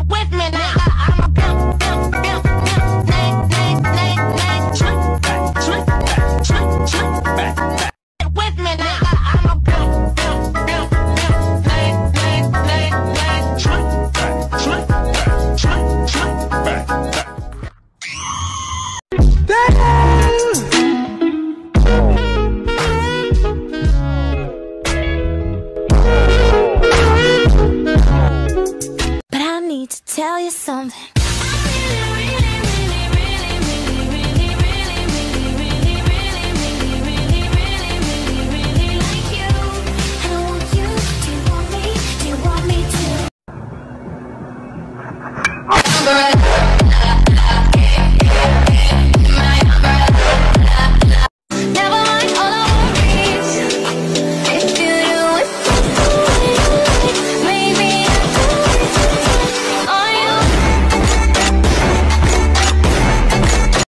with me now. I'm a pimp, pimp, pimp, pimp. Nay, trick, back. With me now. I'm a pimp, pimp, pimp, pimp. Nay, trick, back. But I need to tell you something.